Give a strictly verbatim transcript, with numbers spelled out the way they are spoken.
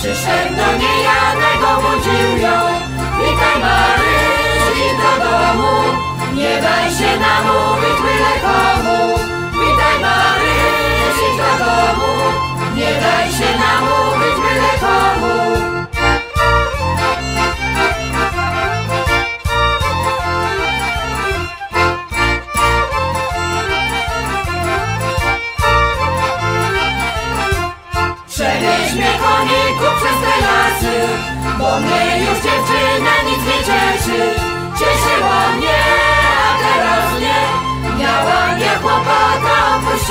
Przyszedł do niej Janek, obudził ją. Witaj Maryś, idź do domu, nie daj się namówić byle komu. Witaj Maryś, idź do domu, nie daj się namówić byle komu. Przewieź mnie koniku przez te lasy, bo mnie już dziewczyna nic nie cieszy. Cieszyło mnie, a teraz nie. Miałam nie chłopaka, opuściła